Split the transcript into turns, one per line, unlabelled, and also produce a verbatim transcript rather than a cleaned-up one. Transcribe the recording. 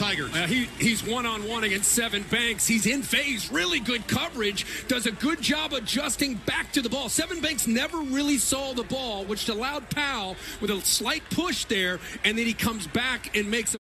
Tigers.
Uh, he, he's one-on-one against Seven Banks. He's in phase, really good coverage, does a good job adjusting back to the ball. Seven Banks never really saw the ball, which allowed Powell with a slight push there, and then he comes back and makes a